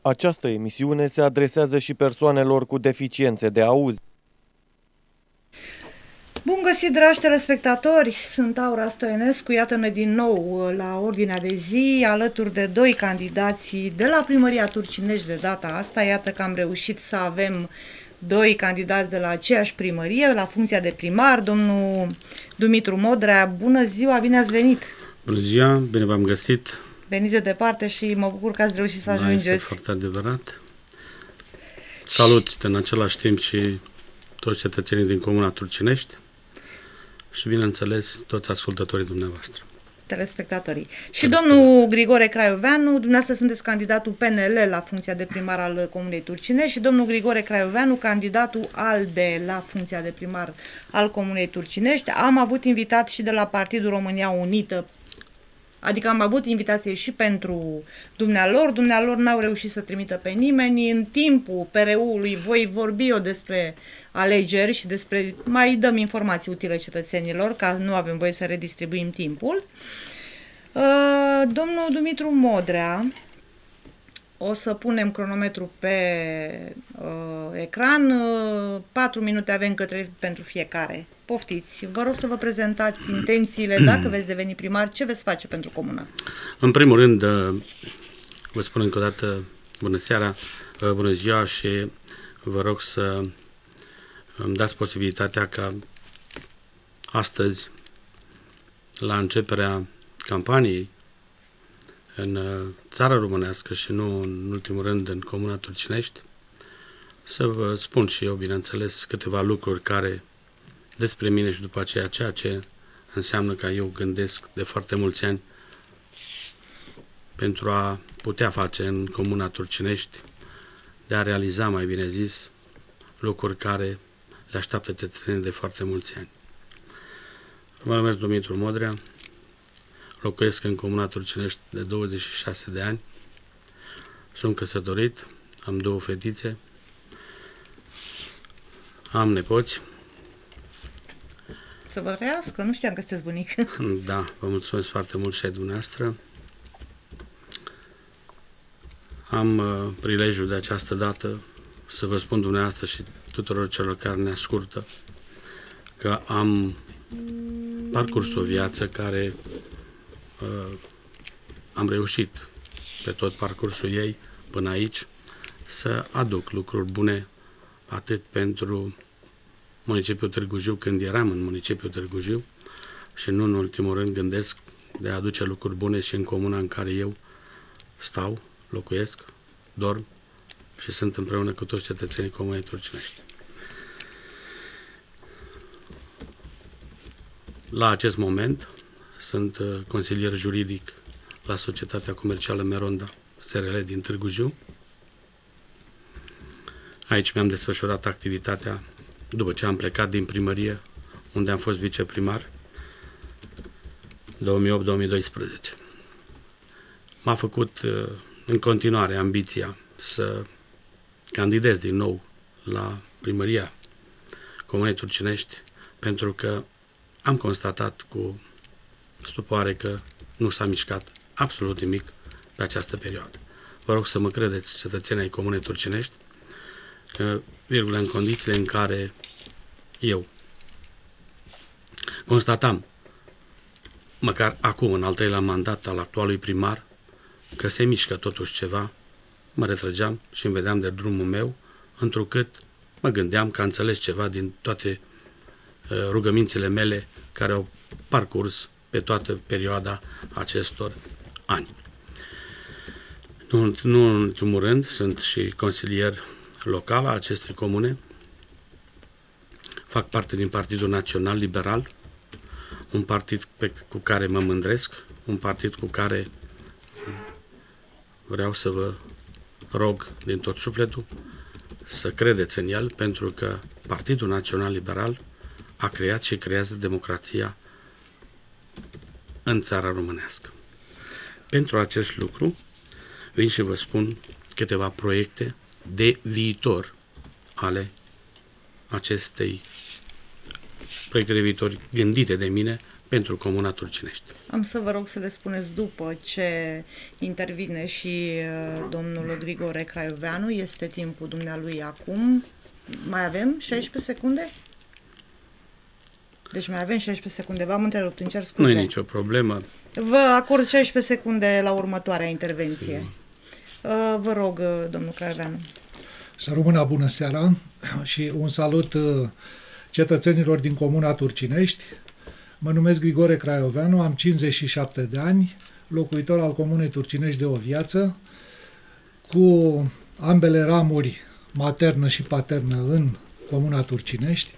Această emisiune se adresează și persoanelor cu deficiențe de auz. Bun găsit, dragi telespectatori! Sunt Aura Stoienescu, iată-ne din nou la ordinea de zi, alături de doi candidați de la Primăria Turcinești de data asta. Iată că am reușit să avem doi candidați de la aceeași primărie, la funcția de primar, domnul Dumitru Modrea. Bună ziua, bine ați venit! Bună ziua, bine v-am găsit! Veniți de departe și mă bucur că ați reușit să ajungeți. Da, este foarte adevărat. Salut în același timp și toți cetățenii din Comuna Turcinești și, bineînțeles, toți ascultătorii dumneavoastră. Telespectatorii. Și domnul Grigore Craioveanu, dumneavoastră sunteți candidatul PNL la funcția de primar al Comunei Turcinești și domnul Grigore Craioveanu, candidatul ALDE la funcția de primar al Comunei Turcinești. Am avut invitat și de la Partidul România Unită, adică am avut invitație și pentru dumnealor. Dumnealor n-au reușit să trimită pe nimeni. În timpul PRU-ului voi vorbi eu despre alegeri și despre, mai dăm informații utile cetățenilor, ca nu avem voie să redistribuim timpul. Domnul Dumitru Modrea, o să punem cronometru pe ecran, 4 minute avem pentru fiecare. Poftiți, vă rog să vă prezentați intențiile, dacă veți deveni primar, ce veți face pentru comuna? În primul rând, vă spun încă o dată bună seara, bună ziua și vă rog să îmi dați posibilitatea ca astăzi, la începerea campaniei în țara românească și nu în ultimul rând în Comuna Turcinești, să vă spun și eu, bineînțeles, câteva lucruri care despre mine și după aceea ceea ce înseamnă că eu gândesc de foarte mulți ani pentru a putea face în Comuna Turcinești, de a realiza, mai bine zis, lucruri care le așteaptă cetățenii de foarte mulți ani. Mă numesc Dumitru Modrea, locuiesc în Comuna Turcinești de 26 de ani, sunt căsătorit, am 2 fetițe, am nepoți. Să vă trăiască, nu știam că sunteți bunic. Da, vă mulțumesc foarte mult și ai dumneavoastră. Am prilejul de această dată să vă spun dumneavoastră și tuturor celor care ne ascultă că am parcurs o viață care am reușit pe tot parcursul ei până aici să aduc lucruri bune atât pentru municipiul Târgu Jiu, când eram în municipiul Târgu Jiu, și nu în ultimul rând gândesc de a aduce lucruri bune și în comuna în care eu stau, locuiesc, dorm și sunt împreună cu toți cetățenii Comunei Turcinești. La acest moment sunt consilier juridic la Societatea Comercială Meronda SRL din Târgu Jiu. Aici mi-am desfășurat activitatea după ce am plecat din primărie, unde am fost viceprimar 2008-2012. M-a făcut în continuare ambiția să candidez din nou la primăria Comunei Turcinești, pentru că am constatat cu stupoare că nu s-a mișcat absolut nimic pe această perioadă. Vă rog să mă credeți, cetățenii ai Comunei Turcinești, că, virgulă, în condițiile în care eu constatam, măcar acum, în al 3-lea mandat al actualului primar, că se mișcă totuși ceva, mă retrăgeam și îmi vedeam de drumul meu, întrucât mă gândeam că am înțeles ceva din toate rugămințile mele care au parcurs pe toată perioada acestor ani. Nu în ultimul rând, sunt și consilier local a acestei comune. Fac parte din Partidul Național Liberal, un partid cu care mă mândresc, un partid cu care vreau să vă rog din tot sufletul să credeți în el, pentru că Partidul Național Liberal a creat și creează democrația în țara românească. Pentru acest lucru vin și vă spun câteva proiecte de viitor proiecte de viitor gândite de mine pentru Comuna Turcinești. Am să vă rog să le spuneți după ce intervine și domnul Grigore Craioveanu. Este timpul dumnealui acum. Mai avem 16 secunde? Deci mai avem 16 secunde. V-am întrerupt, îmi cer scuze. Nu e nicio problemă. Vă acord 16 secunde la următoarea intervenție. Vă rog, domnul Craioveanu. Să rămână bună seara și un salut cetățenilor din Comuna Turcinești. Mă numesc Grigore Craioveanu, am 57 de ani, locuitor al Comunei Turcinești de o viață, cu ambele ramuri, maternă și paternă, în Comuna Turcinești.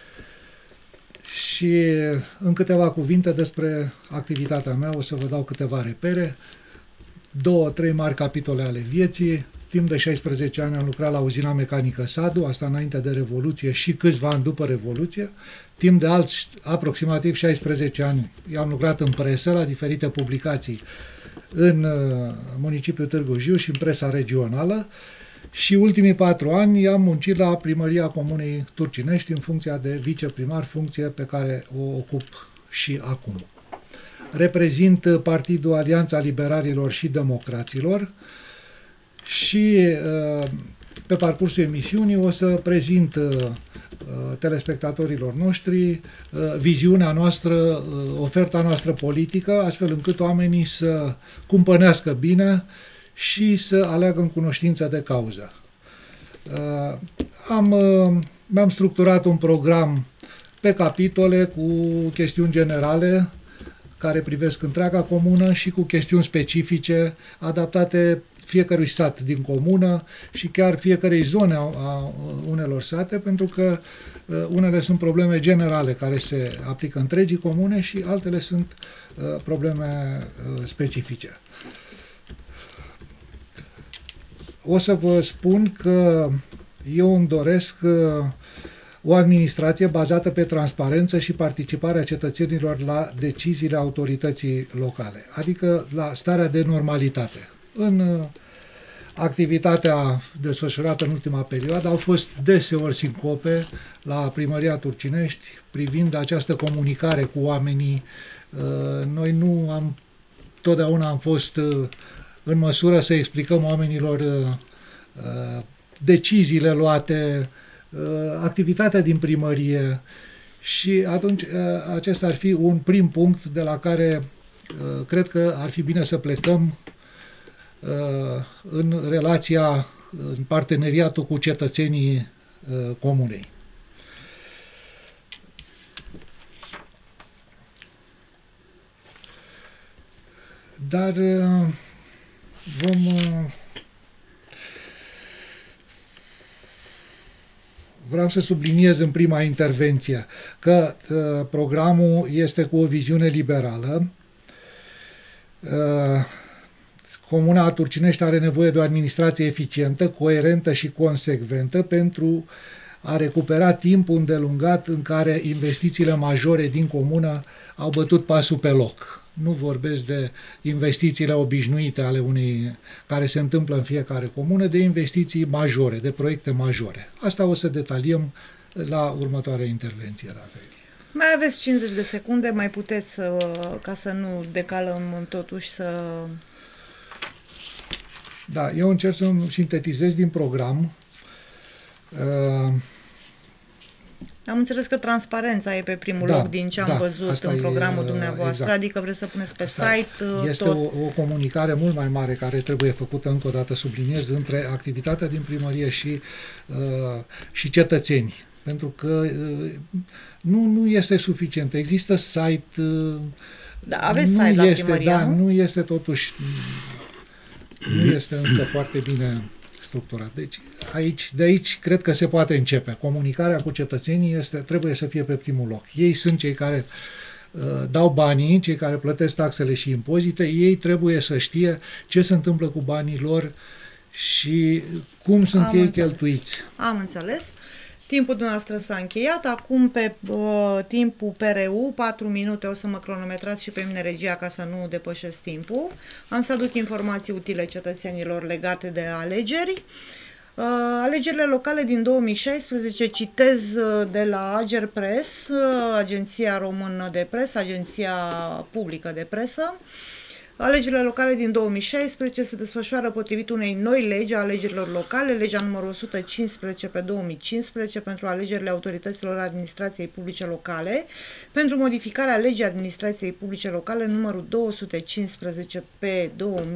Și în câteva cuvinte despre activitatea mea o să vă dau câteva repere, 2-3 mari capitole ale vieții. Timp de 16 ani am lucrat la uzina mecanică Sadu, asta înainte de Revoluție și câțiva ani după Revoluție. Timp de alți aproximativ 16 ani am lucrat în presă, la diferite publicații în municipiul Târgu Jiu și în presa regională. Și ultimii 4 ani am muncit la Primăria Comunei Turcinești în funcția de viceprimar, funcție pe care o ocup și acum. Reprezint Partidul Alianța Liberalilor și Democraților și pe parcursul emisiunii o să prezint telespectatorilor noștri viziunea noastră, oferta noastră politică, astfel încât oamenii să cumpănească bine și să aleagă în cunoștință de cauză. Mi-am structurat un program pe capitole cu chestiuni generale care privesc întreaga comună și cu chestiuni specifice adaptate fiecărui sat din comună și chiar fiecarei zone a unelor sate, pentru că unele sunt probleme generale care se aplică întregii comune și altele sunt probleme specifice. O să vă spun că eu îmi doresc o administrație bazată pe transparență și participarea cetățenilor la deciziile autorității locale, adică la starea de normalitate. În activitatea desfășurată în ultima perioadă au fost deseori sincope la Primăria Turcinești privind această comunicare cu oamenii. Noi nu am, totdeauna am fost în măsură să explicăm oamenilor deciziile luate, activitatea din primărie și atunci acesta ar fi un prim punct de la care cred că ar fi bine să plecăm în relația, în parteneriatul cu cetățenii comunei. Dar vreau să subliniez în prima intervenție că programul este cu o viziune liberală. Comuna Turcinești are nevoie de o administrație eficientă, coerentă și consecventă pentru a recupera timpul îndelungat în care investițiile majore din comună au bătut pasul pe loc. Nu vorbesc de investițiile obișnuite ale care se întâmplă în fiecare comună, de investiții majore, de proiecte majore. Asta o să detaliem la următoarea intervenție. Mai aveți 50 de secunde, mai puteți, ca să nu decalăm totuși să... Da, eu încerc să sintetizez din program. Am înțeles că transparența e pe primul loc din ce am văzut în programul dumneavoastră, exact. Adică vreți să puneți pe site este tot. O comunicare mult mai mare care trebuie făcută, încă o dată subliniez, între activitatea din primărie și cetățeni. Pentru că nu este suficient. Există site... Da, aveți site la primărie, da, nu este totuși... Nu este încă foarte bine structurat. Deci de aici cred că se poate începe. Comunicarea cu cetățenii trebuie să fie pe primul loc. Ei sunt cei care dau banii, cei care plătesc taxele și impozite, ei trebuie să știe ce se întâmplă cu banii lor și cum sunt ei cheltuiți. Am înțeles. Timpul dumneavoastră s-a încheiat. Acum pe timpul PRU, 4 minute, o să mă cronometrați și pe mine regia ca să nu depășesc timpul. Am să aduc informații utile cetățenilor legate de alegeri. Alegerile locale din 2016, citez de la Agerpress, Agenția Română de Presă, Agenția Publică de Presă. Alegerile locale din 2016 se desfășoară potrivit unei noi legi a alegerilor locale, legea numărul 115 pe 2015 pentru alegerile autorităților administrației publice locale, pentru modificarea legii administrației publice locale numărul 215 pe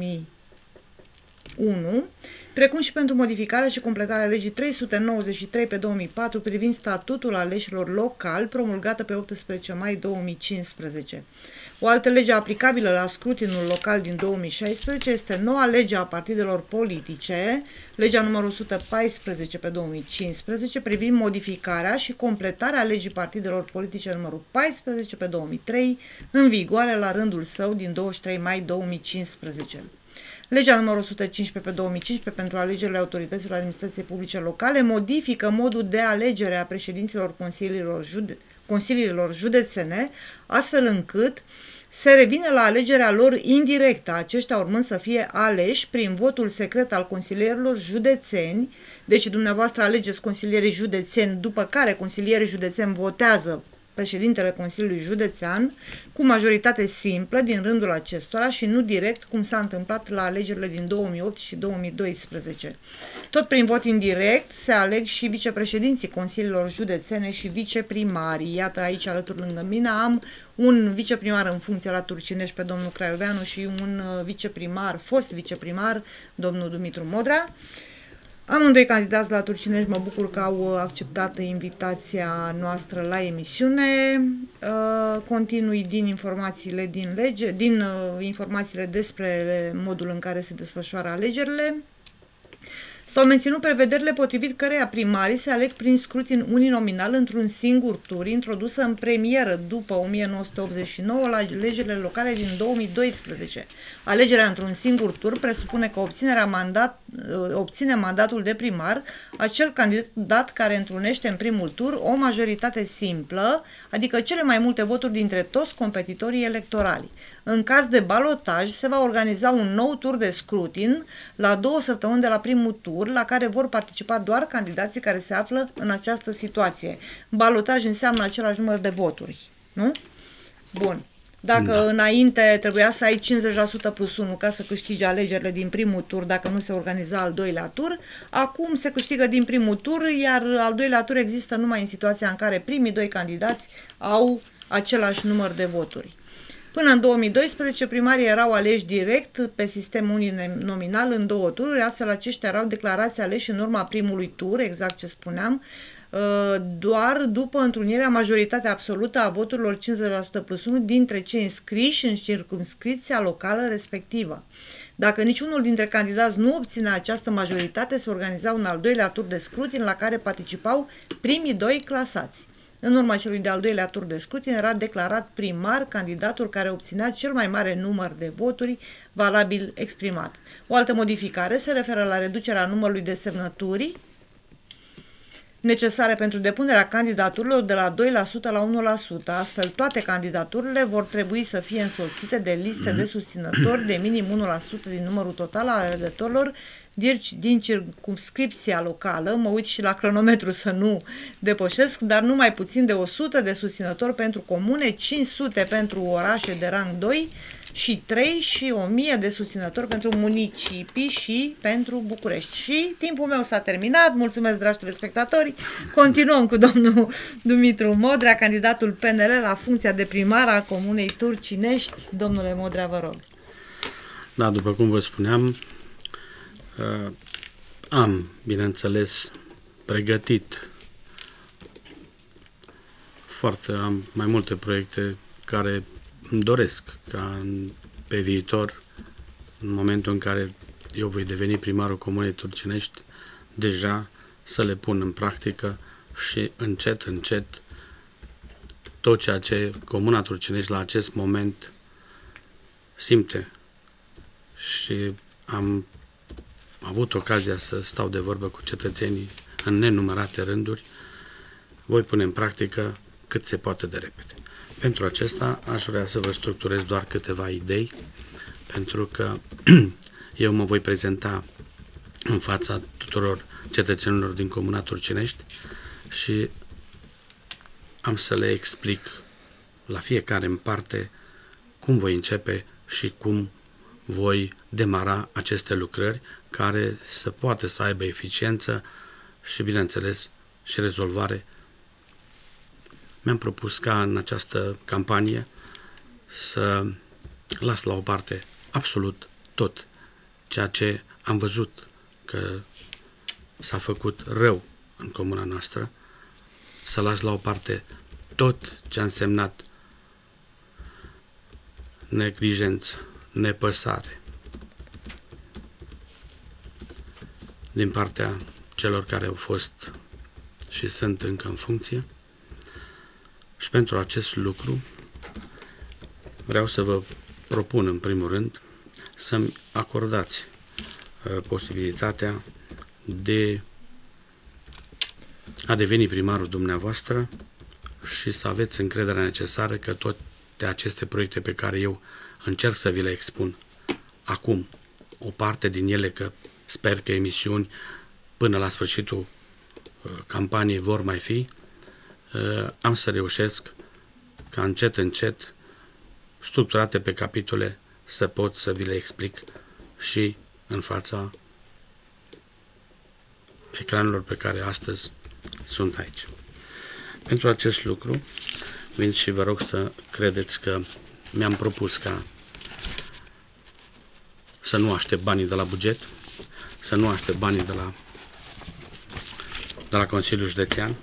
2001, precum și pentru modificarea și completarea legii 393 pe 2004 privind statutul aleșilor locali, promulgată pe 18 mai 2015. O altă lege aplicabilă la scrutinul local din 2016 este noua lege a partidelor politice, legea numărul 114 pe 2015, privind modificarea și completarea legii partidelor politice numărul 14 pe 2003, în vigoare la rândul său din 23 mai 2015. Legea numărul 115 pe 2015 pentru alegerile autorităților administrației publice locale modifică modul de alegere a președinților consiliilor județene, astfel încât se revine la alegerea lor indirectă, aceștia urmând să fie aleși prin votul secret al consilierilor județeni. Deci dumneavoastră alegeți consilierii județeni, după care consilierii județeni votează președintele Consiliului Județean cu majoritate simplă din rândul acestora și nu direct, cum s-a întâmplat la alegerile din 2008 și 2012. Tot prin vot indirect se aleg și vicepreședinții consiliilor județene și viceprimarii. Iată, aici alături lângă mine am un viceprimar în funcție la Turcinești pe domnul Craioveanu și un viceprimar, fost viceprimar, domnul Dumitru Modrea. Amândoi candidați la Turcinești, mă bucur că au acceptat invitația noastră la emisiune. Continui din informațiile din lege, informațiile despre modul în care se desfășoară alegerile. S-au menținut prevederile potrivit căreia primarii se aleg prin scrutin uninominal într-un singur tur, introdusă în premieră după 1989 la alegerile locale din 2012. Alegerea într-un singur tur presupune că obține mandatul de primar acel candidat care întrunește în primul tur o majoritate simplă, adică cele mai multe voturi dintre toți competitorii electorali. În caz de balotaj, se va organiza un nou tur de scrutin la 2 săptămâni de la primul tur, la care vor participa doar candidații care se află în această situație. Balotaj înseamnă același număr de voturi, nu? Bun. Dacă înainte trebuia să ai 50% plus 1 ca să câștigi alegerile din primul tur, dacă nu se organiza al doilea tur, acum se câștigă din primul tur, iar al doilea tur există numai în situația în care primii doi candidați au același număr de voturi. Până în 2012, primarii erau aleși direct pe sistem uninominal în 2 tururi, astfel aceștia erau declarați aleși în urma primului tur, exact ce spuneam, doar după întrunirea majoritatea absolută a voturilor 50% plus 1 dintre cei înscriși în circumscripția locală respectivă. Dacă niciunul dintre candidați nu obține această majoritate, se organiza un al doilea tur de scrutin la care participau primii doi clasați. În urma celui de-al doilea tur de scrutin era declarat primar candidatul care obținea cel mai mare număr de voturi valabil exprimat. O altă modificare se referă la reducerea numărului de semnături necesare pentru depunerea candidaturilor de la 2% la 1%. Astfel, toate candidaturile vor trebui să fie însoțite de liste de susținători de minim 1% din numărul total al alegătorilor din circumscripția locală. Mă uit și la cronometru să nu depășesc, dar nu mai puțin de 100 de susținători pentru comune, 500 pentru orașe de rang 2 și 3 și 1000 de susținători pentru municipii și pentru București. Și timpul meu s-a terminat. Mulțumesc, dragi telespectatori. Continuăm cu domnul Dumitru Modrea, candidatul PNL la funcția de primar a comunei Turcinești. Domnule Modrea, vă rog. Da, după cum vă spuneam, am, bineînțeles, pregătit am mai multe proiecte care îmi doresc ca pe viitor, în momentul în care eu voi deveni primarul comunei Turcinești, deja să le pun în practică și încet, încet tot ceea ce comuna Turcinești la acest moment simte. Și am avut ocazia să stau de vorbă cu cetățenii în nenumărate rânduri, voi pune în practică cât se poate de repede. Pentru acesta aș vrea să vă structurez doar câteva idei, pentru că eu mă voi prezenta în fața tuturor cetățenilor din Comuna Turcinești și am să le explic la fiecare în parte cum voi începe și cum voi demara aceste lucrări care să poată să aibă eficiență și, bineînțeles, și rezolvare. Mi-am propus ca în această campanie să las la o parte absolut tot ceea ce am văzut că s-a făcut rău în comuna noastră, să las la o parte tot ce a însemnat neglijență, nepăsare din partea celor care au fost și sunt încă în funcție. Și pentru acest lucru vreau să vă propun în primul rând să-mi acordați posibilitatea de a deveni primarul dumneavoastră și să aveți încrederea necesară că toate aceste proiecte pe care eu încerc să vi le expun acum, o parte din ele, că sper că emisiuni până la sfârșitul campaniei vor mai fi, am să reușesc ca încet, încet, structurate pe capitole, să pot să vi le explic și în fața ecranelor pe care astăzi sunt aici. Pentru acest lucru vin și vă rog să credeți că mi-am propus ca să nu aștept banii de la buget, să nu aștept banii de la Consiliul Județean,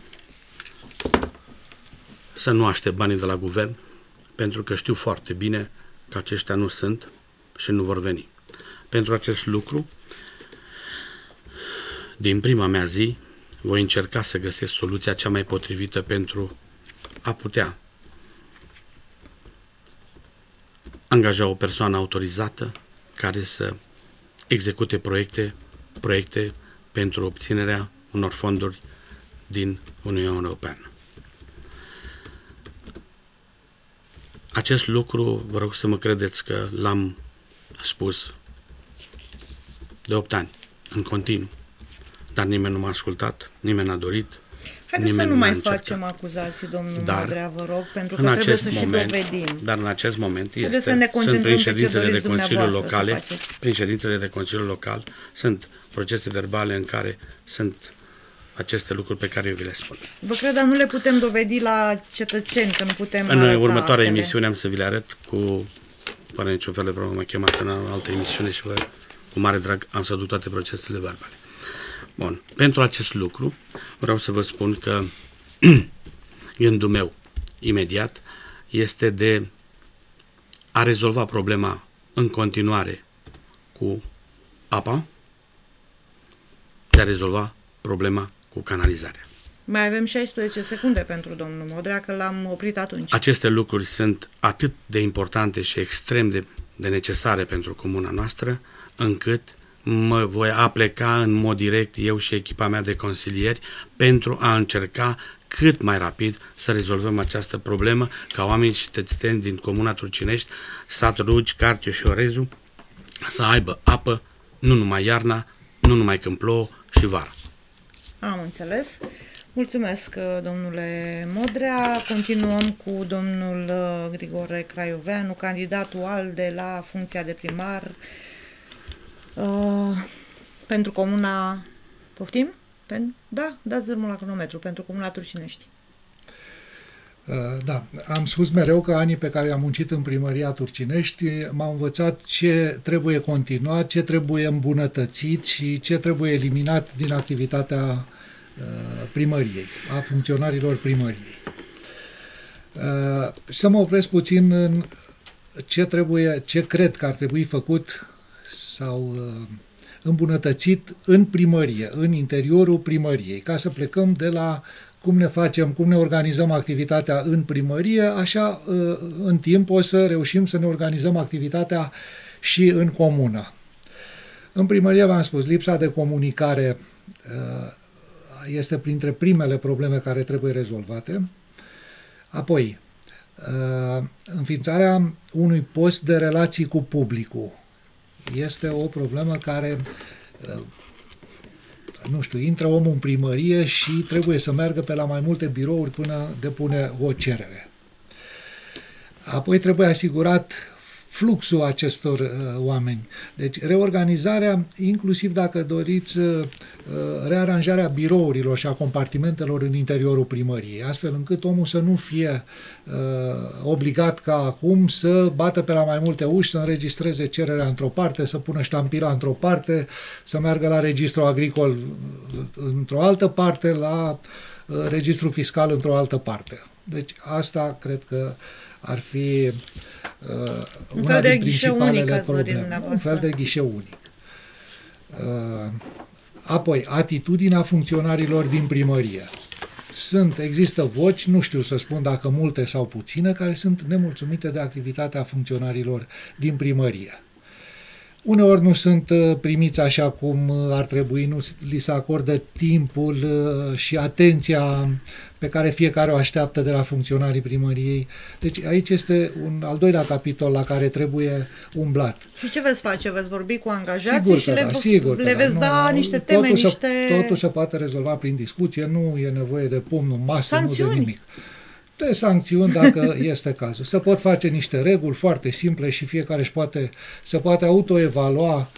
să nu aștept banii de la guvern, pentru că știu foarte bine că aceștia nu sunt și nu vor veni. Pentru acest lucru, din prima mea zi, voi încerca să găsesc soluția cea mai potrivită pentru a putea angaja o persoană autorizată care să execute proiecte pentru obținerea unor fonduri din Uniunea Europeană. Acest lucru, vă rog să mă credeți că l-am spus de 8 ani, în continuu, dar nimeni nu m-a ascultat, nimeni n-a dorit. Haideți să nu mai facem acuzații, domnul Modrea, vă rog, pentru că trebuie să și dovedim. Dar în acest moment sunt prin ședințele de Consiliu locale, prin ședințele de Consiliu local, sunt procese verbale în care sunt aceste lucruri pe care eu vi le spun. Vă cred, dar nu le putem dovedi la cetățeni, că nu putem. În următoarea emisiune am să vi le arăt fără niciun fel de problemă, mă chemați în altă emisiune și cu mare drag am să duc toate procesele verbale. Bun. Pentru acest lucru vreau să vă spun că gândul meu imediat este de a rezolva problema în continuare cu apa, de a rezolva problema cu canalizarea. Mai avem 16 secunde pentru domnul Modrea, că l-am oprit atunci. Aceste lucruri sunt atât de importante și extrem de necesare pentru comuna noastră, încât mă voi apleca în mod direct, eu și echipa mea de consilieri, pentru a încerca cât mai rapid să rezolvăm această problemă, ca oamenii și cetățeni din Comuna Turcinești, satul Rugi, Cartiu și Orezu, să aibă apă, nu numai iarna, nu numai când plouă și vara. Am înțeles. Mulțumesc, domnule Modrea. Continuăm cu domnul Grigore Craioveanu, candidatul ALDE la funcția de primar pentru comuna... Poftim? Da, dați drumul la cronometru, pentru comuna Turcinești. Da, am spus mereu că anii pe care am muncit în primăria Turcinești m-au învățat ce trebuie continuat, ce trebuie îmbunătățit și ce trebuie eliminat din activitatea primăriei, a funcționarilor primăriei. Să mă opresc puțin în ce cred că ar trebui făcut sau îmbunătățit în primărie, în interiorul primăriei, ca să plecăm de la cum ne organizăm activitatea în primărie, așa în timp o să reușim să ne organizăm activitatea și în comună. În primărie, v-am spus, lipsa de comunicare este printre primele probleme care trebuie rezolvate. Apoi, înființarea unui post de relații cu publicul este o problemă care nu știu, intră omul în primărie și trebuie să meargă pe la mai multe birouri până depune o cerere. Apoi trebuie asigurat fluxul acestor oameni. Deci reorganizarea, inclusiv dacă doriți, rearanjarea birourilor și a compartimentelor în interiorul primăriei, astfel încât omul să nu fie obligat ca acum să bată pe la mai multe uși, să înregistreze cererea într-o parte, să pună ștampila într-o parte, să meargă la registrul agricol într-o altă parte, la registrul fiscal într-o altă parte. Deci asta cred că ar fi una din principalele probleme. Un fel de ghișeu unic. Apoi, atitudinea funcționarilor din primărie. Există voci, nu știu să spun dacă multe sau puține, care sunt nemulțumite de activitatea funcționarilor din primărie. Uneori nu sunt primiți așa cum ar trebui, nu li se acordă timpul și atenția pe care fiecare o așteaptă de la funcționarii primăriei. Deci aici este un al doilea capitol la care trebuie umblat. Și ce veți face? Veți vorbi cu angajații și le veți da niște teme, Totul se poate rezolva prin discuție, nu e nevoie de pumnul în masă, sancțiuni. Nu de nimic. De sancțiuni dacă este cazul. Se pot face niște reguli foarte simple și fiecare se poate autoevalua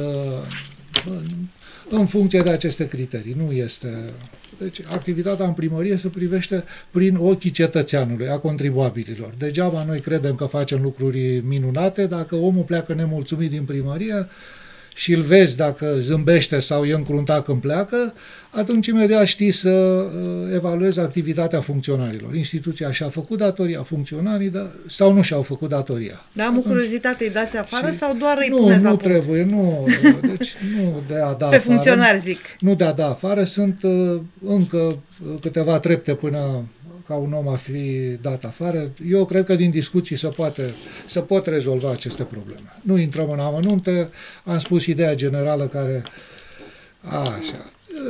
în funcție de aceste criterii. Nu este... Deci activitatea în primărie se privește prin ochii cetățeanului, a contribuabililor. Degeaba noi credem că facem lucruri minunate dacă omul pleacă nemulțumit din primărie și îl vezi dacă zâmbește sau e încruntat când pleacă, atunci imediat știi să evaluezi activitatea funcționarilor. Instituția și-a făcut datoria, funcționarii sau nu și-au făcut datoria. Da, am o curiozitate, îi dați afară sau doar îi puneți la punct? Nu trebuie, deci nu de a da pe afară. Funcționari, zic. Nu de a da afară, sunt încă câteva trepte până ca un om a fi dat afară. Eu cred că din discuții se pot rezolva aceste probleme. Nu intrăm în amănunte, am spus ideea generală care... Așa.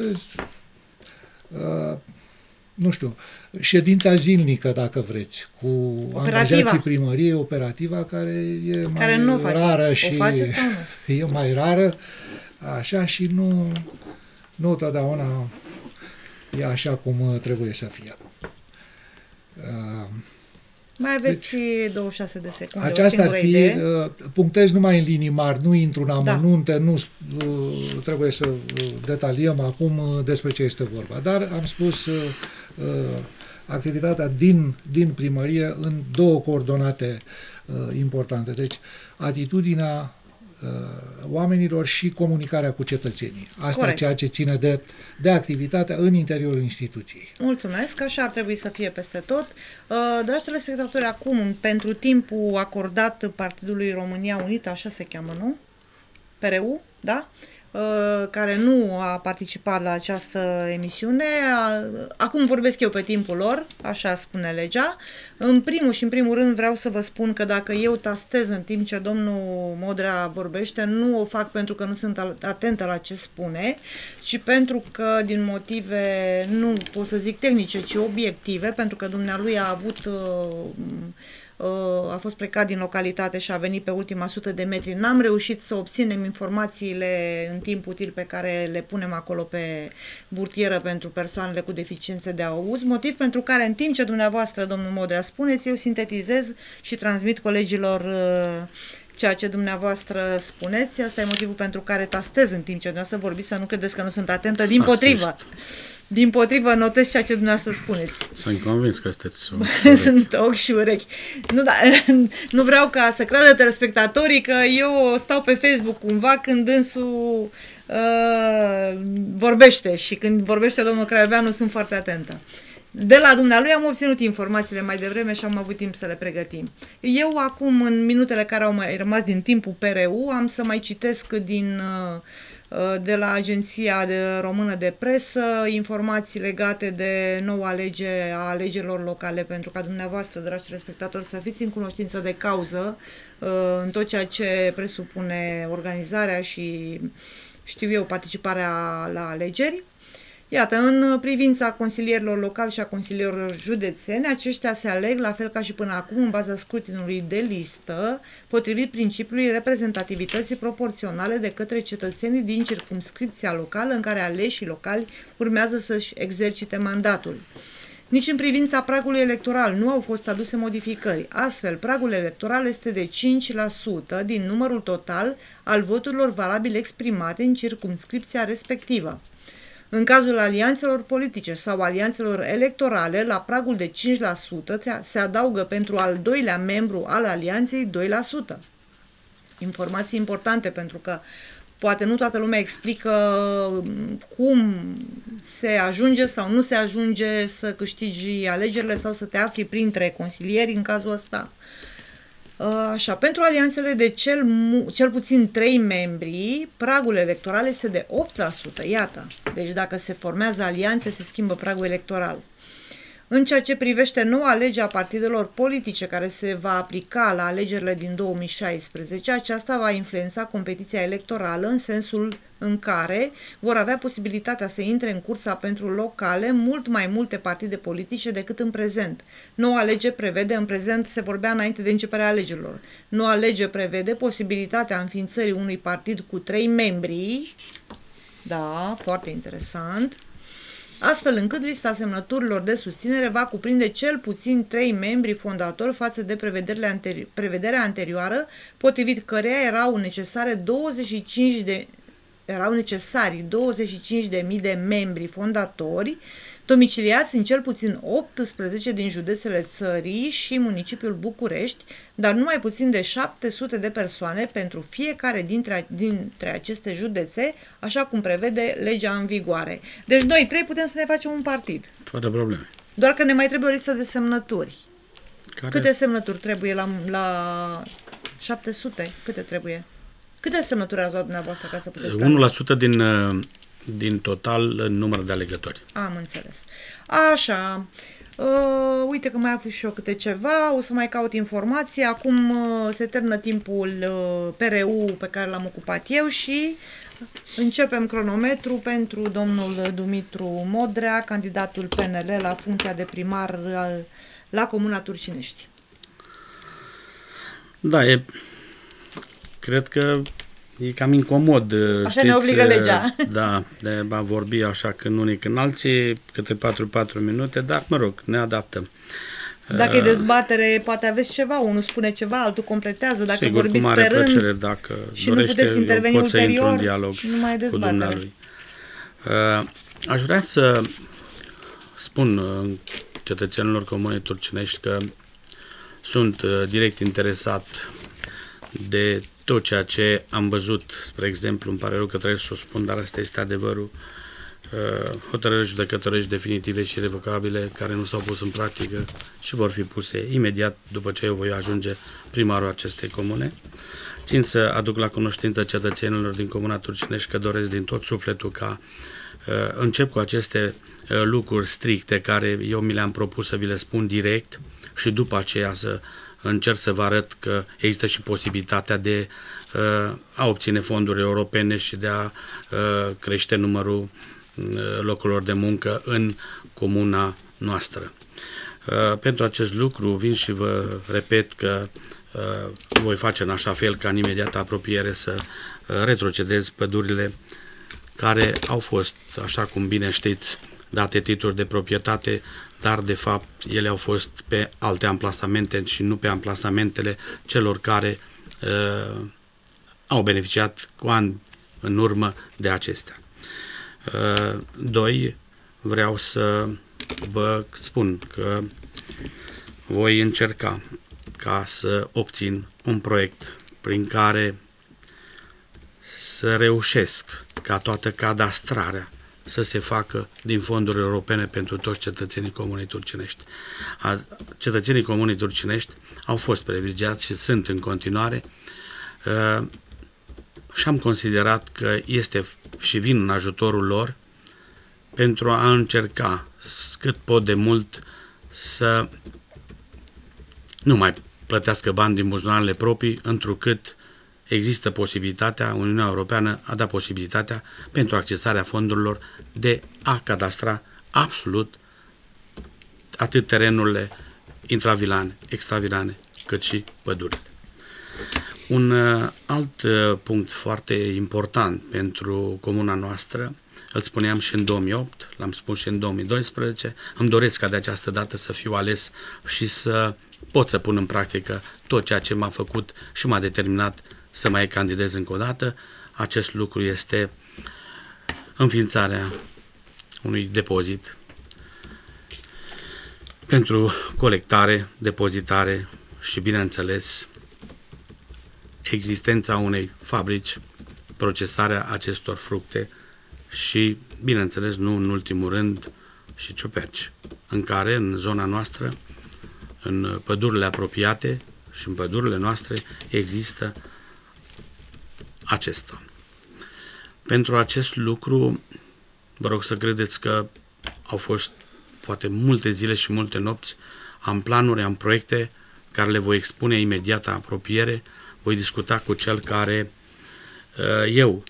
Nu știu, ședința zilnică, dacă vreți, cu angajații primăriei, operativa, care e mai nu rară și o face sau nu? E mai rară, așa, și nu totdeauna e așa cum trebuie să fie. Mai aveți 26 de secunde. Aceasta ar fi, punctez numai în linii mari, nu intru în amănunte, nu trebuie să detaliem acum despre ce este vorba, dar am spus activitatea din primărie în două coordonate importante. Deci, atitudinea oamenilor și comunicarea cu cetățenii. Asta Corect. Ceea ce ține de activitatea în interiorul instituției. Mulțumesc, așa ar trebui să fie peste tot. Dragi telespectatori, acum, pentru timpul acordat Partidului România Unită, așa se cheamă, nu? PRU, da? Care nu a participat la această emisiune. Acum vorbesc eu pe timpul lor, așa spune legea. În primul rând vreau să vă spun că dacă eu tastez în timp ce domnul Modrea vorbește, nu o fac pentru că nu sunt atentă la ce spune, ci pentru că din motive, nu pot să zic tehnice, ci obiective, pentru că dumnealui a fost plecat din localitate și a venit pe ultima 100 de metri. N-am reușit să obținem informațiile în timp util pe care le punem acolo pe burtieră pentru persoanele cu deficiențe de auz, motiv pentru care în timp ce dumneavoastră, domnul Modrea, spuneți, eu sintetizez și transmit colegilor ceea ce dumneavoastră spuneți. Asta e motivul pentru care tastez în timp ce dumneavoastră vorbiți, să nu credeți că nu sunt atentă, Dimpotrivă, notez ceea ce dumneavoastră spuneți. Sunt convins că sunteți Sunt ochi și urechi. Nu vreau ca să creadă telespectatorii că eu stau pe Facebook cumva când dânsul vorbește și când vorbește domnul Craioveanu sunt foarte atentă. De la dumnealui am obținut informațiile mai devreme și am avut timp să le pregătim. Eu acum, în minutele care au mai rămas din timpul PRU, am să mai citesc de la Agenția Română de Presă informații legate de noua lege a alegerilor locale, pentru ca dumneavoastră, dragi telespectatori, să fiți în cunoștință de cauză în tot ceea ce presupune organizarea și, știu eu, participarea la alegeri. Iată, în privința consilierilor locali și a consilierilor județeni, aceștia se aleg, la fel ca și până acum, în baza scrutinului de listă, potrivit principiului reprezentativității proporționale de către cetățenii din circumscripția locală în care aleșii locali urmează să-și exercite mandatul. Nici în privința pragului electoral nu au fost aduse modificări. Astfel, pragul electoral este de 5% din numărul total al voturilor valabile exprimate în circumscripția respectivă. În cazul alianțelor politice sau alianțelor electorale, la pragul de 5% se adaugă pentru al doilea membru al alianței 2%. Informații importante, pentru că poate nu toată lumea explică cum se ajunge sau nu se ajunge să câștigi alegerile sau să te afli printre consilieri în cazul ăsta. Așa, pentru alianțele de cel puțin 3 membri, pragul electoral este de 8%, iată. Deci dacă se formează alianțe, se schimbă pragul electoral. În ceea ce privește noua lege a partidelor politice care se va aplica la alegerile din 2016, aceasta va influența competiția electorală în sensul în care vor avea posibilitatea să intre în cursa pentru locale mult mai multe partide politice decât în prezent. Noua lege prevede, în prezent se vorbea înainte de începerea alegerilor, noua lege prevede posibilitatea înființării unui partid cu 3 membri, da, foarte interesant, astfel încât lista semnăturilor de susținere va cuprinde cel puțin 3 membri fondatori față de prevederea anterioară, potrivit căreia erau necesari 25.000 de membri fondatori, domiciliați în cel puțin 18 din județele țării și municipiul București, dar nu mai puțin de 700 de persoane pentru fiecare dintre aceste județe, așa cum prevede legea în vigoare. Deci noi 3 putem să ne facem un partid. Fără probleme. Doar că ne mai trebuie o listă de semnături. Care? Câte semnături trebuie la 700? Câte trebuie? Câte semnături ați luat dumneavoastră ca să puteți 1% din total număr de alegători. Am înțeles. Așa. Uite că mai aflu și eu câte ceva, o să mai caut informații. Acum se termină timpul PRU pe care l-am ocupat eu și începem cronometru pentru domnul Dumitru Modrea, candidatul PNL la funcția de primar la Comuna Turcinești. Da, cred că e cam incomod. Așa știți, ne obligă legea. Da, de a vorbi așa când unii când alții, câte 4 minute, dar mă rog, ne adaptăm. Dacă e dezbatere, poate aveți ceva, unul spune ceva, altul completează, dacă sigur, vorbiți cu mare pe rând plăcere, dacă și dorește, nu puteți interveni pot să intru ulterior, în dialog nu mai e cu dezbatere. dumnealui. Aș vrea să spun cetățenilor Comunei Turcinești că sunt direct interesat de tot ceea ce am văzut, spre exemplu, îmi pare rău că trebuie să o spun, dar asta este adevărul, hotărâri judecătorești definitive și irrevocabile care nu s-au pus în practică și vor fi puse imediat după ce eu voi ajunge primarul acestei comune. Țin să aduc la cunoștință cetățenilor din Comuna Turcinești că doresc din tot sufletul ca încep cu aceste lucruri stricte care eu mi le-am propus să vi le spun direct și după aceea să încerc să vă arăt că există și posibilitatea de a obține fonduri europene și de a crește numărul locurilor de muncă în comuna noastră. Pentru acest lucru vin și vă repet că voi face în așa fel ca în imediată apropiere să retrocedez pădurile care au fost, așa cum bine știți, date titluri de proprietate, dar de fapt ele au fost pe alte amplasamente și nu pe amplasamentele celor care au beneficiat cu ani în urmă de acestea. 2. Vreau să vă spun că voi încerca ca să obțin un proiect prin care să reușesc ca toată cadastrarea să se facă din fonduri europene pentru toți cetățenii Comunei Turcinești. Cetățenii Comunei Turcinești au fost privilegiați și sunt în continuare și am considerat că este și vin în ajutorul lor pentru a încerca cât pot de mult să nu mai plătească bani din buzunarele proprii, întrucât există posibilitatea, Uniunea Europeană a dat posibilitatea pentru accesarea fondurilor de a cadastra absolut atât terenurile intravilane, extravilane, cât și pădurile. Un alt punct foarte important pentru comuna noastră, îl spuneam și în 2008, l-am spus și în 2012, îmi doresc ca de această dată să fiu ales și să pot să pun în practică tot ceea ce m-a făcut și m-a determinat să mai candidez încă o dată. Acest lucru este înființarea unui depozit pentru colectare, depozitare și, bineînțeles, existența unei fabrici, procesarea acestor fructe și, bineînțeles, nu în ultimul rând, și ciuperci, în care, în zona noastră, în pădurile apropiate și în pădurile noastre, există acesta. Pentru acest lucru, vă rog să credeți că au fost poate multe zile și multe nopți, am planuri, am proiecte care le voi expune imediat în apropiere, voi discuta cu cel care eu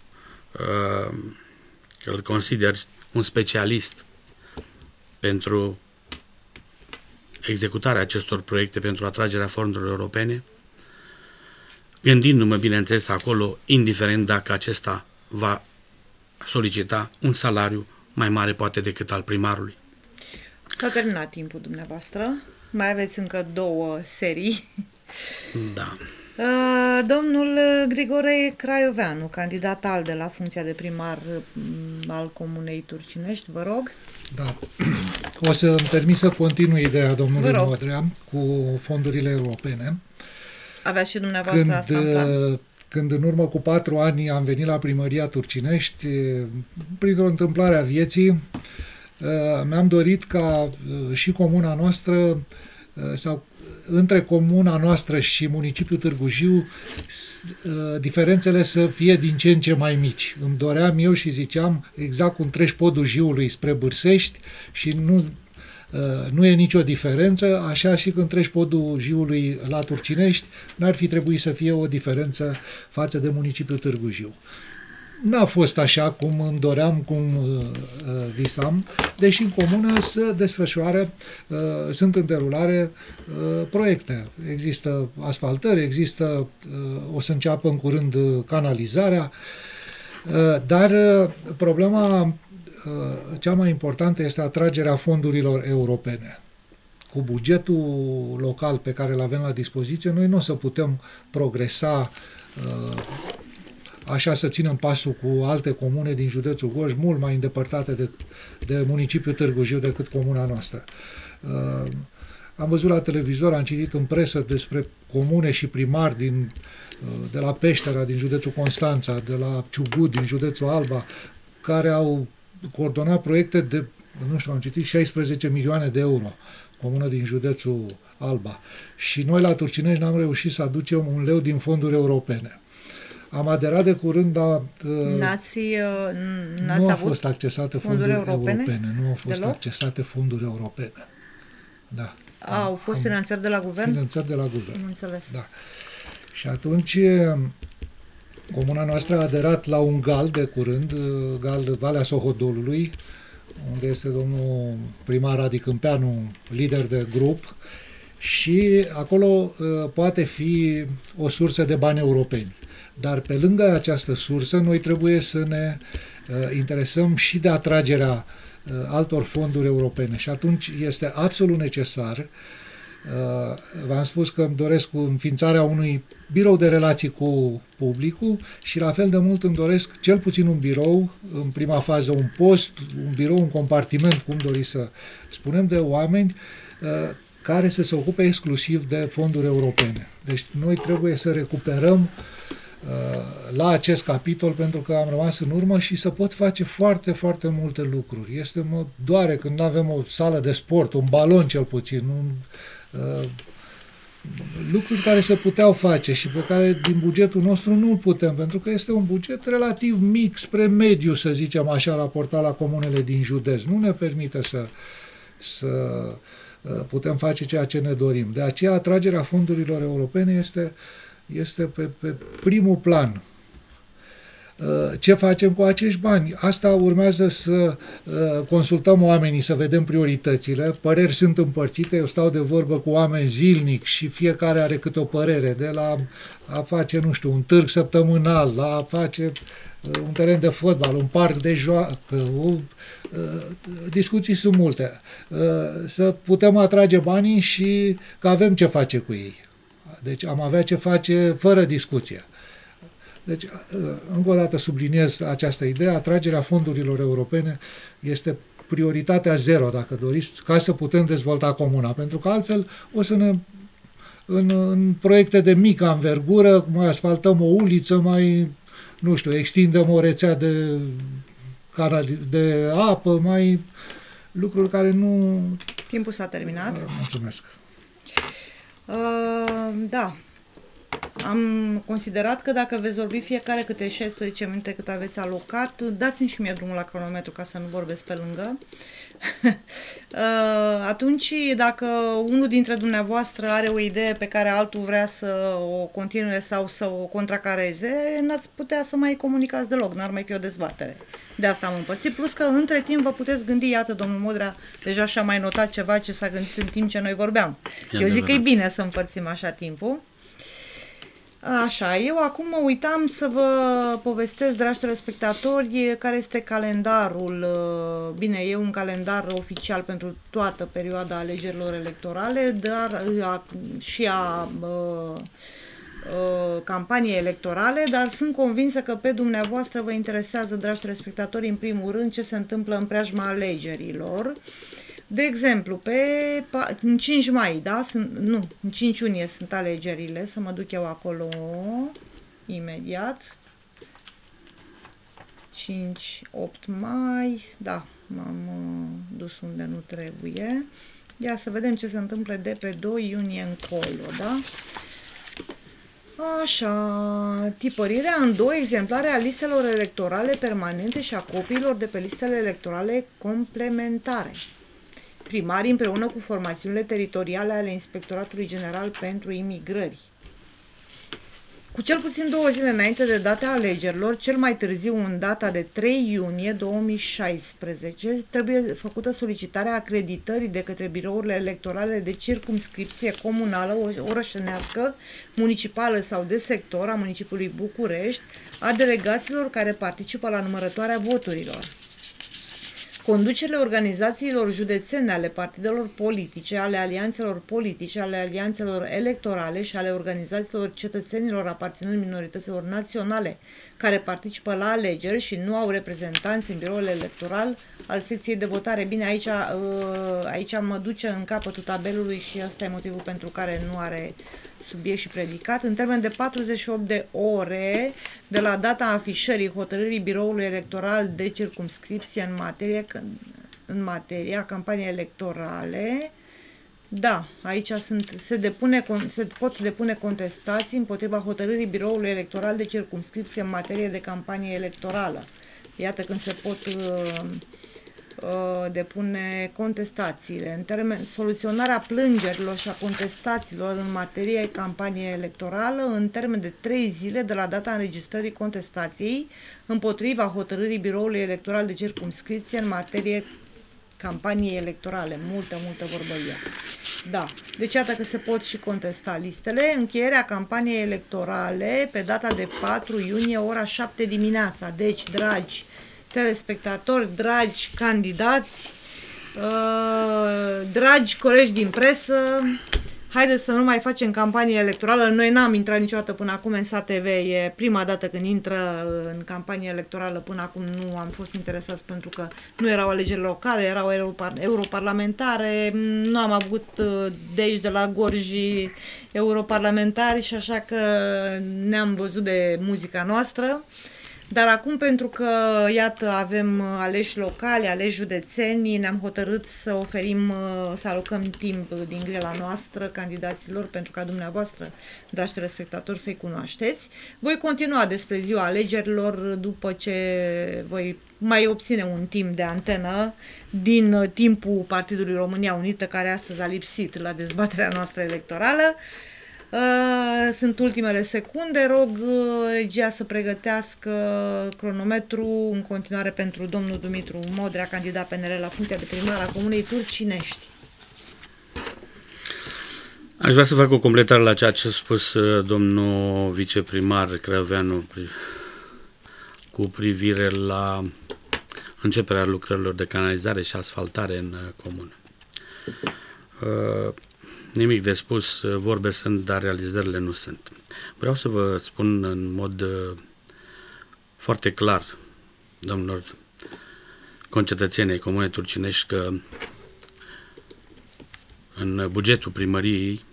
îl consider un specialist pentru executarea acestor proiecte, pentru atragerea fondurilor europene, gândindu-mă, bineînțeles, acolo, indiferent dacă acesta va solicita un salariu mai mare poate decât al primarului. S-a terminat timpul dumneavoastră. Mai aveți încă 2 serii. Da. Domnul Grigore Craioveanu, candidat ALDE la funcția de primar al Comunei Turcinești, vă rog. Da. O să îmi permit să continui ideea domnului Modrea cu fondurile europene. Aveați și dumneavoastră asta în plan. Când în urmă cu 4 ani am venit la primăria Turcinești, printr-o întâmplare a vieții, mi-am dorit ca și comuna noastră sau între comuna noastră și municipiul Târgu Jiu diferențele să fie din ce în ce mai mici. Îmi doream eu și ziceam exact cum treci podul Jiului spre Bârsești și nu e nicio diferență, așa și când treci podul Jiului la Turcinești, n-ar fi trebuit să fie o diferență față de municipiul Târgu Jiu. N-a fost așa cum îmi doream, cum visam, deși în comună se desfășoară, sunt în derulare proiecte. Există asfaltări, există, o să înceapă în curând canalizarea, dar problema cea mai importantă este atragerea fondurilor europene. Cu bugetul local pe care îl avem la dispoziție, noi nu o să putem progresa așa să ținem pasul cu alte comune din județul Gorj, mult mai îndepărtate de municipiul Târgu Jiu decât comuna noastră. Am văzut la televizor, am citit în presă despre comune și primari de la Peștera, din județul Constanța, de la Ciugut, din județul Alba, care au coordonat proiecte de, nu știu, am citit 16 milioane de euro, comună din județul Alba. Și noi la Turcinești n-am reușit să aducem un leu din fonduri europene. Am aderat de curând, dar nu au fost accesate fonduri europene. Nu au fost accesate fonduri europene. Da. Au fost finanțări de la guvern? Finanțări de la guvern. Am înțeles. Da. Și atunci comuna noastră a aderat la un GAL de curând, GAL Valea Sohodolului, unde este domnul primar Radi Câmpeanu, lider de grup, și acolo poate fi o sursă de bani europeni. Dar pe lângă această sursă, noi trebuie să ne interesăm și de atragerea altor fonduri europene. Și atunci este absolut necesar, v-am spus că îmi doresc înființarea unui birou de relații cu publicul și la fel de mult îmi doresc cel puțin un birou, în prima fază un post, un birou, un compartiment, cum doriți să spunem, de oameni care să se ocupe exclusiv de fonduri europene. Deci noi trebuie să recuperăm la acest capitol, pentru că am rămas în urmă și să pot face foarte, foarte multe lucruri. Mă doare când nu avem o sală de sport, un balon cel puțin, lucruri care se puteau face și pe care din bugetul nostru nu putem, pentru că este un buget relativ mic spre mediu, să zicem așa, raportat la comunele din județ. Nu ne permite să putem face ceea ce ne dorim. De aceea, atragerea fondurilor europene este pe primul plan. Ce facem cu acești bani? Asta urmează să consultăm oamenii, să vedem prioritățile. Păreri sunt împărțite, eu stau de vorbă cu oameni zilnic și fiecare are câte o părere, de la a face, nu știu, un târg săptămânal, la a face un teren de fotbal, un parc de joacă, discuții sunt multe. Să putem atrage banii și că avem ce face cu ei. Deci am avea ce face fără discuție. Deci, încă o dată subliniez această idee, atragerea fondurilor europene este prioritatea zero, dacă doriți, ca să putem dezvolta comuna, pentru că altfel o să ne, în proiecte de mică anvergură, mai asfaltăm o uliță, mai, nu știu, extindem o rețea de apă, mai lucruri care nu... Timpul s-a terminat. Mulțumesc. Da. Am considerat că dacă veți vorbi fiecare câte 16 minute cât aveți alocat, dați-mi și mie drumul la cronometru ca să nu vorbesc pe lângă. Atunci, dacă unul dintre dumneavoastră are o idee pe care altul vrea să o continue sau să o contracareze, n-ați putea să mai comunicați deloc, n-ar mai fi o dezbatere. De asta am împărțit, plus că între timp vă puteți gândi, iată, domnul Modrea deja și-a mai notat ceva ce s-a gândit în timp ce noi vorbeam. Eu zic că e bine să împărțim așa timpul. Așa, eu acum mă uitam să vă povestesc, dragi telespectatori, care este calendarul. Bine, e un calendar oficial pentru toată perioada alegerilor electorale, dar și a campaniei electorale, dar sunt convinsă că pe dumneavoastră vă interesează, dragi telespectatori, în primul rând ce se întâmplă în preajma alegerilor. De exemplu, în 5 mai, da? În 5 iunie sunt alegerile, să mă duc eu acolo imediat. 5-8 mai, da, m-am dus unde nu trebuie. Ia să vedem ce se întâmplă de pe 2 iunie încolo, da? Așa, tipărirea în 2 exemplare a listelor electorale permanente și a copiilor de pe listele electorale complementare. Primarii împreună cu formațiunile teritoriale ale Inspectoratului General pentru Imigrări. Cu cel puțin 2 zile înainte de data alegerilor, cel mai târziu în data de 3 iunie 2016, trebuie făcută solicitarea acreditării de către birourile electorale de circumscripție comunală, orășenească, municipală sau de sector a municipiului București, a delegaților care participă la numărătoarea voturilor. Conducerile organizațiilor județene, ale partidelor politice, ale alianțelor politice, ale alianțelor electorale și ale organizațiilor cetățenilor aparținând minorităților naționale care participă la alegeri și nu au reprezentanți în biroul electoral al secției de votare. Bine, aici mă duce în capătul tabelului și ăsta e motivul pentru care nu are subiect și predicat, în termen de 48 de ore de la data afișării hotărârii biroului electoral de circumscripție în materia campaniei electorale. Da, aici se pot depune contestații împotriva hotărârii biroului electoral de circumscripție în materie de campanie electorală. Iată când se pot depune contestațiile. Soluționarea plângerilor și a contestațiilor în materie campanie electorală în termen de 3 zile de la data înregistrării contestației împotriva hotărârii biroului electoral de circumscripție în materie campanii electorale. Multă vorbărie. Da. Deci iată că se pot și contesta listele. Încheierea campaniei electorale pe data de 4 iunie, ora 7 dimineața. Deci, dragi telespectatori, dragi candidați, dragi colegi din presă, haideți să nu mai facem campanie electorală. Noi n-am intrat niciodată până acum în SATV, e prima dată când intră în campanie electorală, până acum nu am fost interesați pentru că nu erau alegeri locale, erau europarlamentare, nu am avut de aici de la Gorji europarlamentari și așa că ne-am văzut de muzica noastră. Dar acum, pentru că, iată, avem aleși locali, aleși județeni, ne-am hotărât să oferim, să alocăm timp din grela noastră candidaților pentru ca dumneavoastră, dragi telespectatori, să-i cunoașteți. Voi continua despre ziua alegerilor după ce voi mai obține un timp de antenă din timpul Partidului România Unită, care astăzi a lipsit la dezbaterea noastră electorală. Sunt ultimele secunde. Rog regia să pregătească cronometru în continuare pentru domnul Dumitru Modrea, candidat PNL la funcția de primar a Comunei Turcinești. Aș vrea să fac o completare la ceea ce a spus domnul viceprimar Craioveanu cu privire la începerea lucrărilor de canalizare și asfaltare în comună. Nimic de spus, vorbe sunt, dar realizările nu sunt. Vreau să vă spun în mod foarte clar, domnilor concetățenii Comunei Turcinești, că în bugetul primăriei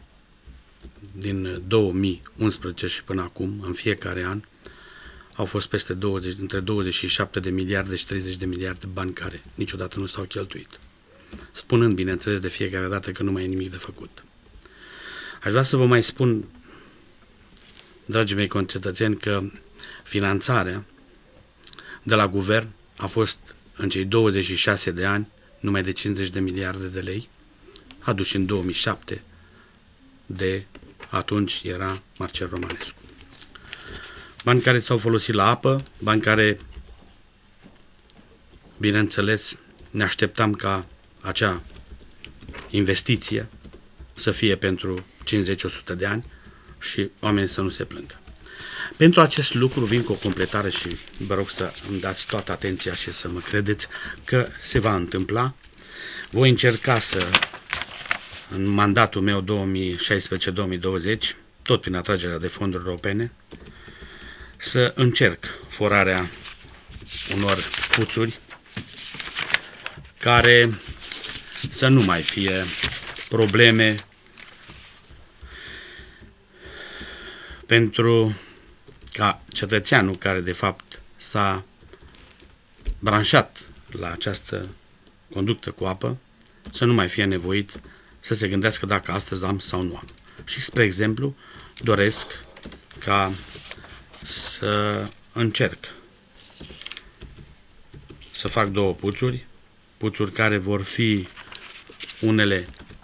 din 2011 și până acum, în fiecare an, au fost peste între 27 de miliarde și 30 de miliarde de bani care niciodată nu s-au cheltuit. Spunând, bineînțeles, de fiecare dată că nu mai e nimic de făcut. Aș vrea să vă mai spun, dragii mei concetățeni, că finanțarea de la guvern a fost în cei 26 de ani numai de 50 de miliarde de lei, aduși în 2007 de atunci era Marcel Romanescu. Bani care s-au folosit la apă, bani care, bineînțeles, ne așteptam ca acea investiție să fie pentru 50-100 de ani și oamenii să nu se plângă. Pentru acest lucru vin cu o completare și vă rog să îmi dați toată atenția și să mă credeți că se va întâmpla. Voi încerca să, în mandatul meu 2016-2020, tot prin atragerea de fonduri europene, să încerc forarea unor puțuri care să nu mai fie probleme pentru ca cetățeanul care de fapt s-a branșat la această conductă cu apă să nu mai fie nevoit să se gândească dacă astăzi am sau nu am. Și, spre exemplu, doresc ca să încerc să fac 2 puțuri care vor fi unele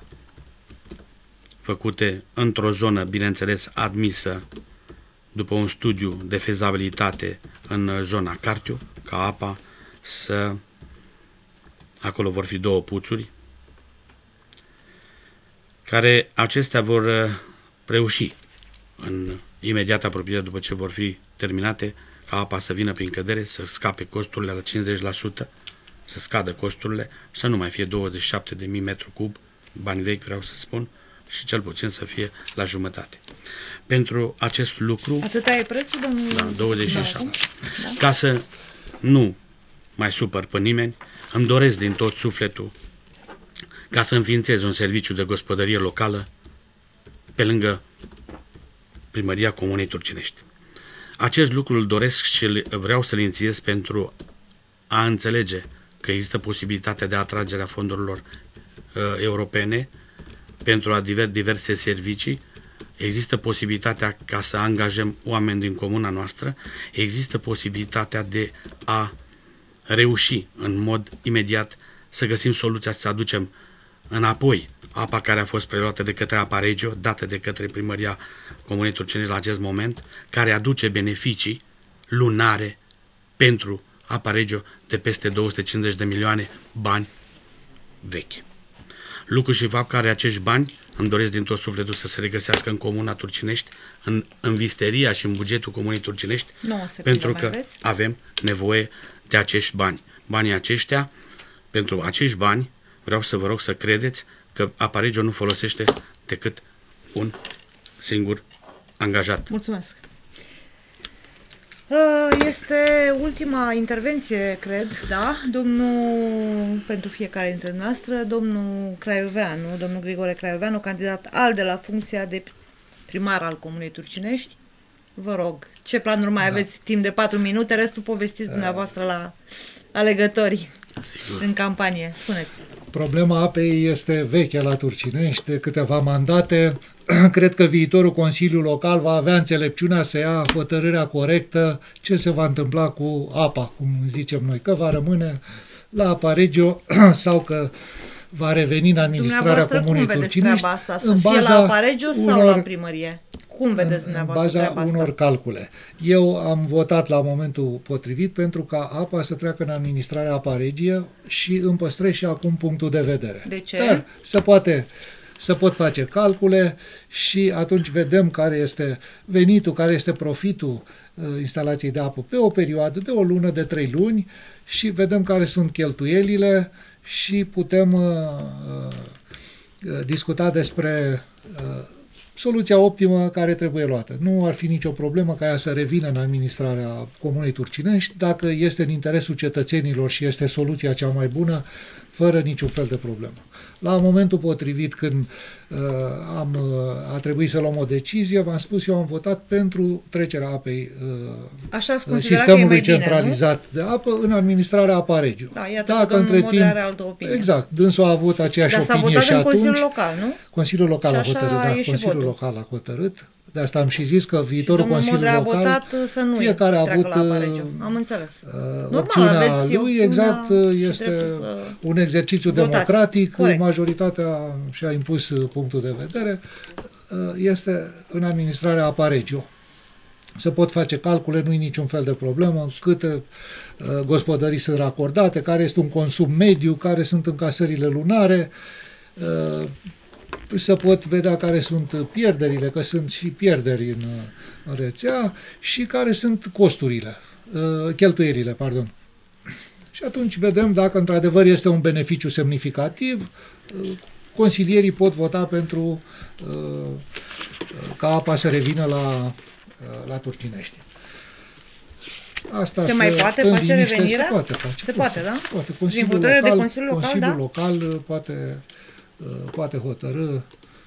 făcute într-o zonă, bineînțeles, admisă după un studiu de fezabilitate în zona Cartiu, ca apa să... Acolo vor fi 2 puțuri, care acestea vor reuși în imediată apropiere după ce vor fi terminate, ca apa să vină prin cădere, să scape costurile la 50%, să scadă costurile, să nu mai fie 27.000 metri cub, bani vechi vreau să spun, și cel puțin să fie la jumătate. Pentru acest lucru... Atâta e prețul, domnul? Da, 27. Da. Ca să nu mai supăr pe nimeni, îmi doresc din tot sufletul ca să înființez un serviciu de gospodărie locală pe lângă Primăria Comunei Turcinești. Acest lucru îl doresc și vreau să-l inițiez pentru a înțelege că există posibilitatea de atragere a fondurilor europene pentru diverse servicii, există posibilitatea ca să angajăm oameni din comuna noastră, există posibilitatea de a reuși în mod imediat să găsim soluția să aducem înapoi apa care a fost preluată de către Apa Regio, dată de către Primăria Comunei Turcinești la acest moment, care aduce beneficii lunare pentru Apa Regio de peste 250 de milioane bani vechi. Lucru și fapt care acești bani îmi doresc din tot sufletul să se regăsească în Comuna Turcinești, în visteria și în bugetul Comunei Turcinești, pentru că avem nevoie de acești bani. Banii aceștia, pentru acești bani, vreau să vă rog să credeți că Apa Regio nu folosește decât un singur angajat. Mulțumesc. Este ultima intervenție, cred, da? Pentru fiecare dintre noastre, domnul Craioveanu, domnul Grigore Craioveanu, candidat ALDE la funcția de primar al Comunei Turcinești. Vă rog, ce planuri mai aveți timp de 4 minute? Restul povestiți dumneavoastră la alegătorii. Sigur. În campanie. Spuneți. Problema apei este veche la Turcinești, de câteva mandate. Cred că viitorul Consiliu Local va avea înțelepciunea să ia hotărârea corectă ce se va întâmpla cu apa, cum zicem noi, că va rămâne la Apa Regio sau că va reveni în administrarea Dumneavoastră Comunei cum vedeți Turcinești treaba asta? Să în fie baza la Aparegiu sau la primărie? Cum vedeți în dumneavoastră baza treaba asta? unor calcule. Eu am votat la momentul potrivit pentru ca apa să treacă în administrarea Aparegie și îmi păstrez și acum punctul de vedere. De ce? Dar se pot face calcule și atunci vedem care este venitul, care este profitul instalației de apă pe o perioadă de o lună, de 3 luni și vedem care sunt cheltuielile și putem discuta despre soluția optimă care trebuie luată. Nu ar fi nicio problemă ca ea să revină în administrarea Comunei Turcinești dacă este în interesul cetățenilor și este soluția cea mai bună, fără niciun fel de problemă. La momentul potrivit, când a trebuit să luăm o decizie, v-am spus, eu am votat pentru trecerea apei sistemului centralizat de apă în administrarea Aparegiu. Da, iată că domnul Modrea are altă opinie. Exact, dânsul a avut aceeași opinie și atunci. Dar s-a votat în Consiliul Local, nu? Consiliul Local și a hotărât, da, Consiliul Local a hotărât. De asta am și zis că viitorul Consiliu Local, a votat să nu fiecare a avut am înțeles. opțiunea lui, exact, este un exercițiu democratic, corect. Majoritatea și-a impus punctul de vedere, este în administrarea Aparegiu. Se pot face calcule, nu e niciun fel de problemă, câte gospodării sunt racordate, care este un consum mediu, care sunt încasările lunare, se pot vedea care sunt pierderile, că sunt și pierderi în rețea și care sunt costurile, cheltuielile, pardon. Și atunci vedem dacă într-adevăr este un beneficiu semnificativ, consilierii pot vota pentru ca apa să revină la Turcinești. Asta se mai poate face revenirea? Se poate face. Se poate, da? Poate. Consiliul Local poate hotărâ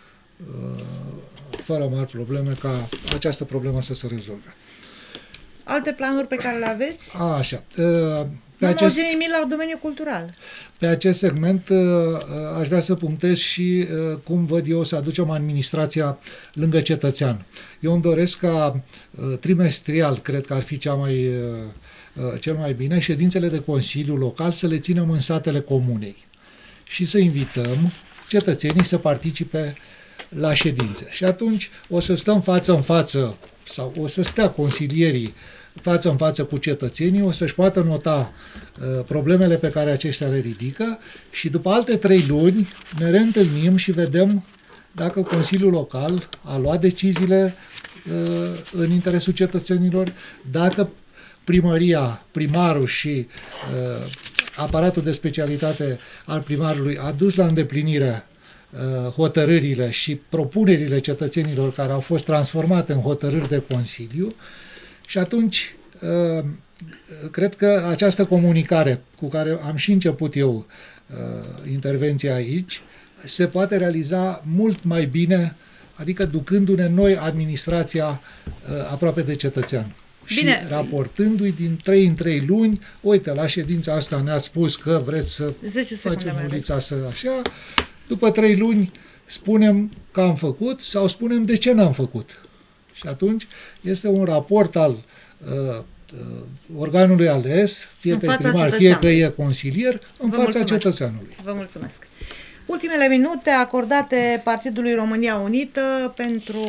fără mari probleme ca această problemă să se rezolve. Alte planuri pe care le aveți? Așa. Nu auzim nimic la domeniul cultural. Pe acest segment aș vrea să punctez și cum văd eu să aducem administrația lângă cetățean. Eu îmi doresc ca trimestrial, cred că ar fi cel mai bine, ședințele de Consiliu Local să le ținem în satele comunei și să invităm cetățenii să participe la ședințe. Și atunci o să stăm față în față sau o să stea consilierii față în față cu cetățenii, o să-și poată nota problemele pe care aceștia le ridică și după alte 3 luni ne reîntâlnim și vedem dacă Consiliul Local a luat deciziile în interesul cetățenilor, dacă primăria, primarul și aparatul de specialitate al primarului a dus la îndeplinire hotărârile și propunerile cetățenilor care au fost transformate în hotărâri de Consiliu. Și atunci, cred că această comunicare cu care am și început eu intervenția aici, se poate realiza mult mai bine, adică ducându-ne noi administrația aproape de cetățean. Bine. Și raportându-i din 3 în 3 luni, uite, la ședința asta ne-ați spus că vreți să facem ulița să așa, după 3 luni spunem că am făcut sau spunem de ce n-am făcut. Și atunci este un raport al organului ales, fie că e primar, fie că e consilier, în fața cetățeanului. Vă mulțumesc. Ultimele minute acordate Partidului România Unită pentru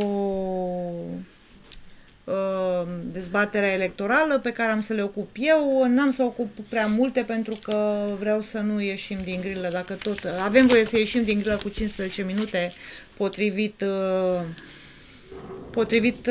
dezbaterea electorală pe care am să le ocup eu. N-am să ocup prea multe pentru că vreau să nu ieșim din grilă, dacă tot avem voie să ieșim din grilă cu 15 minute potrivit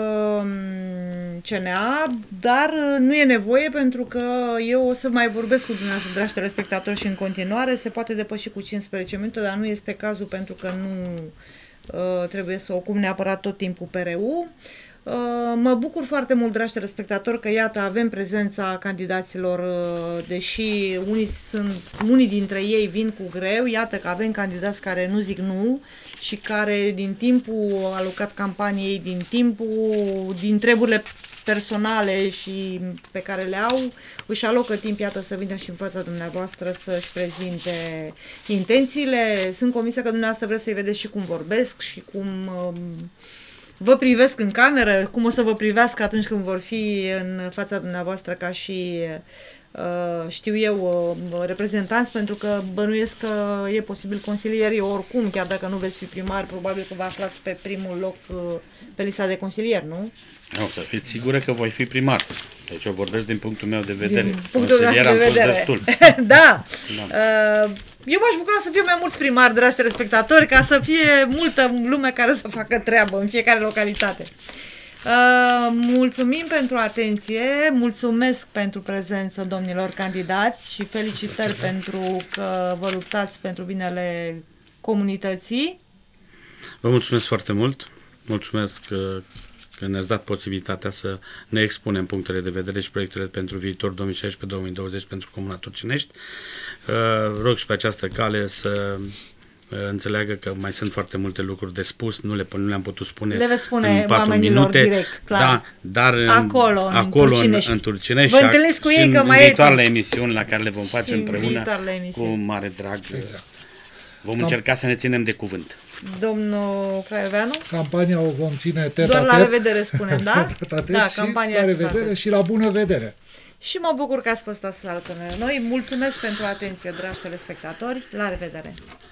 CNA, dar nu e nevoie pentru că eu o să mai vorbesc cu dumneavoastră, dragi telespectatori, și în continuare se poate depăși cu 15 minute, dar nu este cazul pentru că nu trebuie să ocup neapărat tot timpul PRU. Mă bucur foarte mult, dragi telespectatori, că iată avem prezența candidaților, deși unii dintre ei vin cu greu, iată că avem candidați care nu zic nu și care din timpul alocat campaniei, din treburile personale și pe care le au, își alocă timp, iată, să vină și în fața dumneavoastră să-și prezinte intențiile. Sunt convinsă că dumneavoastră vreți să-i vedeți și cum vorbesc și cum vă privesc în cameră, cum o să vă privească atunci când vor fi în fața dumneavoastră ca și, știu eu, reprezentanți, pentru că bănuiesc că e posibil consilierii oricum, chiar dacă nu veți fi primar, probabil că vă aflați pe primul loc pe lista de consilier, nu? O să fiți sigură că voi fi primar. Deci eu vorbesc din punctul meu de vedere. Din punctul meu de Consilier am fost vedere. destul. Da. Eu m-aș bucura să fie mai mulți primari, dragi telespectatori, ca să fie multă lume care să facă treabă în fiecare localitate. Mulțumim pentru atenție, mulțumesc pentru prezență, domnilor candidați, și felicitări pentru că vă luptați pentru binele comunității. Vă mulțumesc foarte mult. Mulțumesc că ne-ați dat posibilitatea să ne expunem punctele de vedere și proiectele pentru viitor 2016-2020 pentru Comuna Turcinești. Rog și pe această cale să înțeleagă că mai sunt foarte multe lucruri de spus, nu le-am putut spune, le veți spune în 4 oamenilor minute, direct, clar. da, dar acolo în Turcinești vă întâlniți cu ei, și că în mai viitoarele emisiuni la care le vom face împreună cu emisiuni. mare drag. Exact. Vom încerca să ne ținem de cuvânt. Domnul Craioveanu? Campania o vom ține tet-a-tet. Doar la revedere spunem, da? Da, campania la revedere și la bună vedere. Și mă bucur că ați fost astăzi alături de noi. Mulțumesc pentru atenție, dragi telespectatori. La revedere!